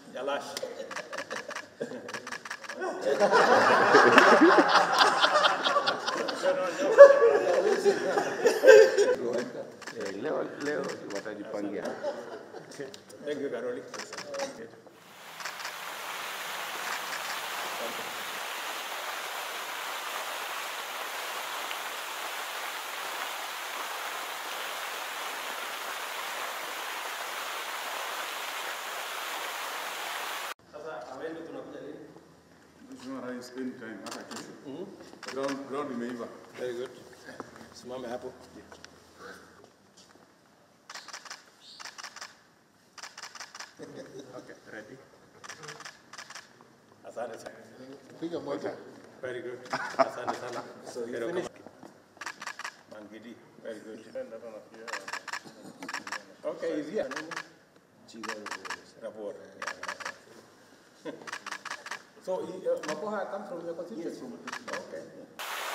Jalash. Leo watajipangia. Thank you, Caroli. Anytime, hata kesho. Ground imeiva. Very good. Simame hapo. Okay, ready. Asante sana. Piga moja. Very good. Asante sana. So you finish. Mangidi. Very good. Okay, is here. Rapport. So, Mapoha comes from your constituency? Yes, from okay.